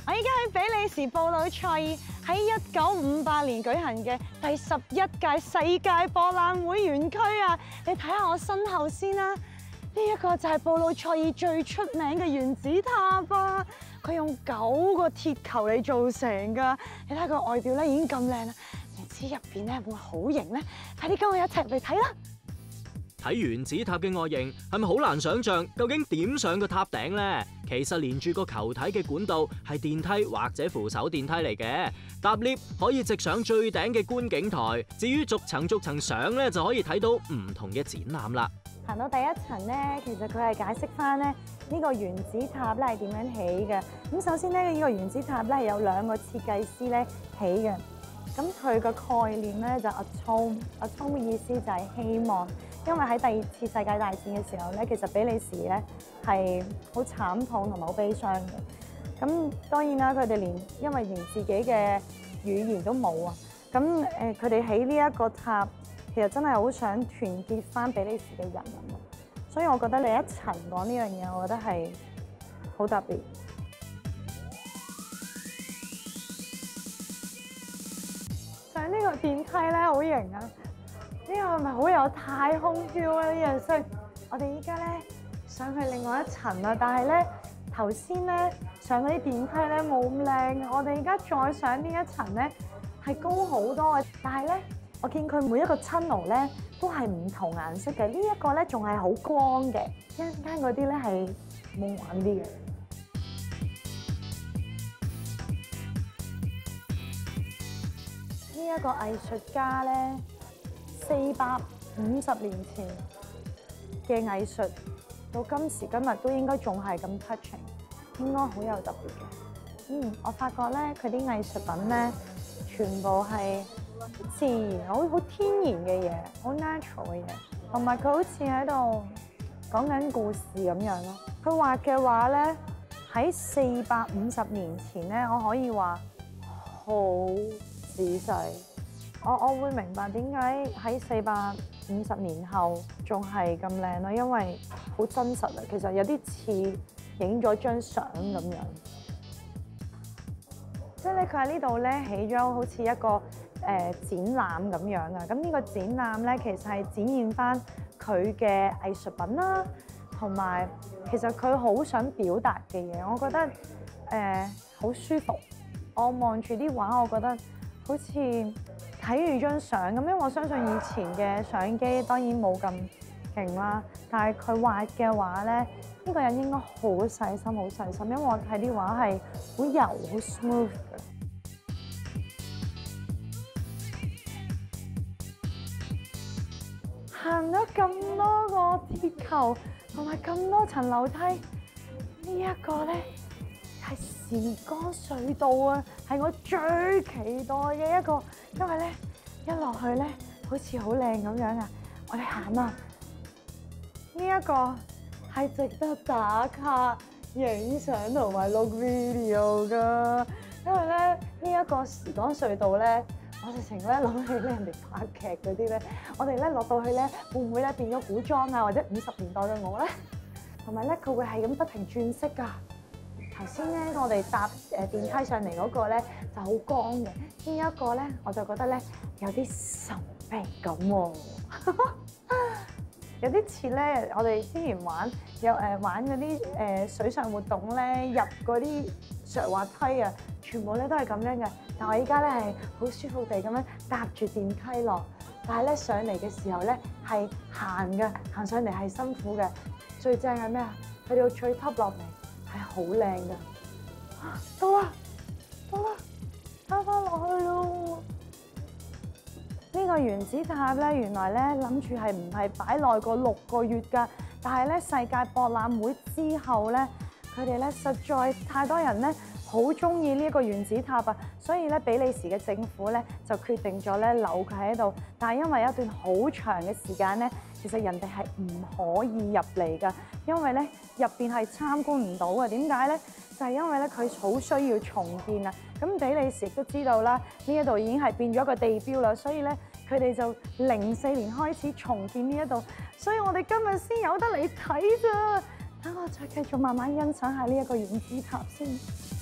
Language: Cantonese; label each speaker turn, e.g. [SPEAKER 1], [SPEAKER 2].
[SPEAKER 1] 我依家喺比利時布魯塞爾，喺1958年舉行嘅第11屆世界博覽會園區啊！你睇下我身後先啦，呢一個就係布魯塞爾最出名嘅原子塔啊！佢用9個鐵球嚟做成㗎，你睇佢外表咧已經咁靚啦，唔知入邊咧會唔會好型咧？快啲跟我一齊嚟睇啦！
[SPEAKER 2] 睇原子塔嘅外形係咪好難想像？究竟點上個塔頂呢？其實連住個球體嘅管道係電梯或者扶手電梯嚟嘅。搭 lift 可以直上最頂嘅觀景台。至於逐層上咧，就可以睇到唔同嘅展覽啦。
[SPEAKER 1] 行到第一層咧，其實佢係解釋翻咧呢個原子塔咧係點樣起嘅。咁首先咧，呢個原子塔咧係有2個設計師咧起嘅。咁佢個概念咧就 atom 嘅意思就係希望。因為喺第2次世界大戰嘅時候咧，其實比利時咧係好慘痛同埋好悲傷嘅。咁當然啦，佢哋因為連自己嘅語言都冇啊。咁佢哋起呢一個塔，其實真係好想團結翻比利時嘅人民。所以我覺得你一層講呢樣嘢，我覺得係好特別。上呢個電梯咧好型啊！呢個係咪好有太空 feel 啊？呢樣所以我哋依家咧上去另外一層啦，但係咧頭先咧上嗰啲電梯咧冇咁靚，我哋而家再上呢一層咧係高好多嘅，但係咧我見佢每一個 tunnel 咧都係唔同顏色嘅，呢一個咧仲係好光嘅，一陣間嗰啲咧係夢幻啲嘅。呢一個藝術家咧。450年前嘅藝術，到今時今日都應該仲係咁 touching， 應該好有特別嘅。我發覺咧，佢啲藝術品咧，全部係自然、好天然嘅嘢，好 natural 嘅嘢，同埋佢好似喺度講緊故事咁樣咯。佢畫嘅畫咧，喺450年前咧，我可以話好仔細。我會明白點解喺450年後仲係咁靚咯，因為好真實啊。其實有啲似影咗張相咁樣，即係咧佢喺呢度咧起咗好似一個展覽咁樣啊。咁呢個展覽咧其實係展現翻佢嘅藝術品啦，同埋其實佢好想表達嘅嘢，我覺得好舒服。我望住啲畫，我覺得好似睇住張相咁，因為我相信以前嘅相機當然冇咁勁啦，但係佢畫嘅畫咧，呢個人應該好細心，好細心，因為我睇啲畫係好柔、好 smooth 嘅。行咗咁多個鐵球同埋咁多層樓梯，呢一個咧係時光隧道啊，係我最期待嘅一個，因為咧一落去咧好似好靚咁樣啊！我哋行啊！呢一個係值得打卡、影相同埋錄 video 㗎，因為咧呢一個時光隧道咧，我直情咧諗起咧人哋拍劇嗰啲咧，我哋咧落到去咧會唔會咧變咗古裝啊，或者50年代嘅我咧？同埋咧佢會係咁不停轉色㗎。頭先咧，我哋搭電梯上嚟嗰個咧就好光嘅，呢一個咧我就覺得咧有啲神秘感喎，有啲似咧我哋之前玩嗰啲水上活動咧，入嗰啲上滑梯啊，全部咧都係咁樣嘅。但我依家咧係好舒服地咁樣搭住電梯落，但係咧上嚟嘅時候咧係行嘅，行上嚟係辛苦嘅。最正係咩啊？去到最 top 落嚟。係好靚㗎，到啦，翻返落去咯。呢個原子塔咧，原來咧諗住係唔係擺耐過6個月㗎，但係咧世界博覽會之後咧，佢哋咧實在太多人咧好中意呢一個原子塔啊，所以咧比利時嘅政府咧就決定咗咧留佢喺度，但係因為一段好長嘅時間咧。其實人哋係唔可以入嚟㗎，因為咧入邊係參觀唔到嘅。點解咧？就係因為咧佢好需要重建啊。咁比利時亦都知道啦，呢一度已經係變咗一個地標啦，所以咧佢哋就04年開始重建呢一度。所以我哋今日先有得嚟睇咋。等我再繼續慢慢欣賞下呢一個原子塔先。